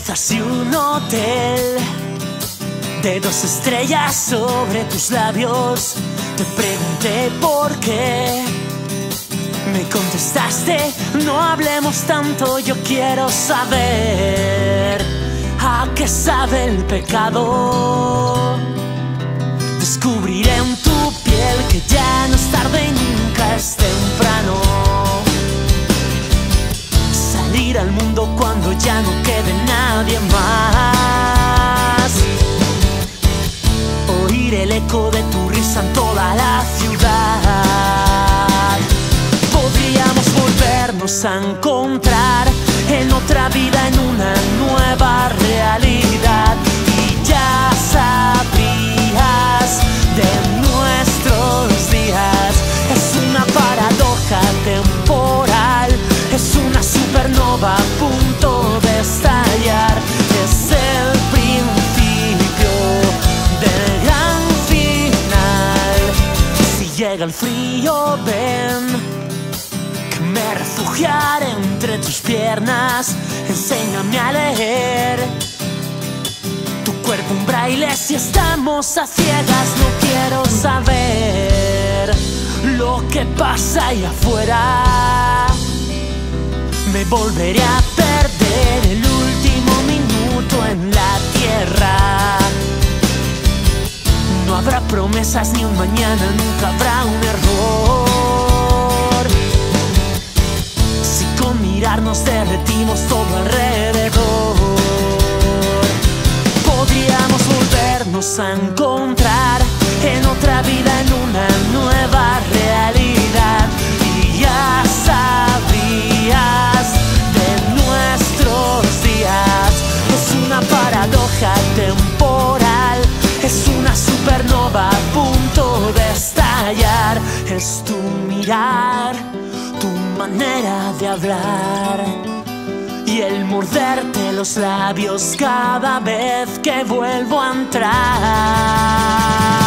bellezas y un hotel de 2 estrellas sobre tus labios. Te pregunté por qué, me contestaste, no hablemos tanto, yo quiero saber a qué sabe el pecado. Descubriré en tu piel que ya no es tarde y nunca es temprano. Salir al mundo cuando ya no quede nadie más. Oír el eco de tu risa en toda la ciudad. Podríamos volvernos a encontrar en otra vida, en una nueva realidad. Y ya sabrías de nuestros días. Es una paradoja temporal, es una supernova a punto de estallar. Es el principio del gran final. Si llega el frío, ven, que me refugiaré entre tus piernas. Enséñame a leer tu cuerpo en braille. Si estamos a ciegas, no quiero saber lo que pasa allá afuera. Me volveré a perder el último minuto en la tierra. No habrá promesas ni un mañana, nunca habrá un error. Si con mirarnos derretimos todo alrededor, podríamos volvernos a encontrar en otra vida, en una nueva realidad. Y ya sabrías de nuestros días. Es una paradoja temporal, es una supernova a punto de estallar. Es tu mirar, tu manera de hablar y el morderte los labios cada vez que vuelvo a entrar.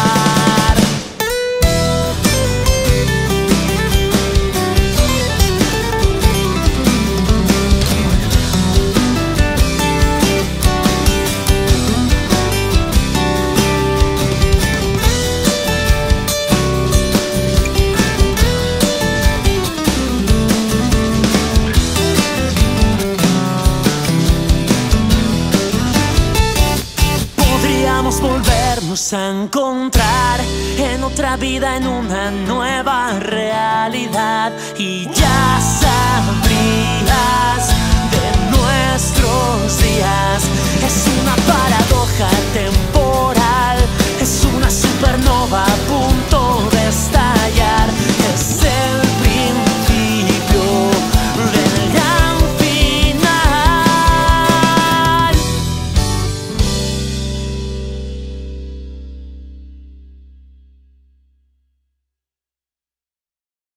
Volvernos a encontrar en otra vida, en una nueva realidad. Y ya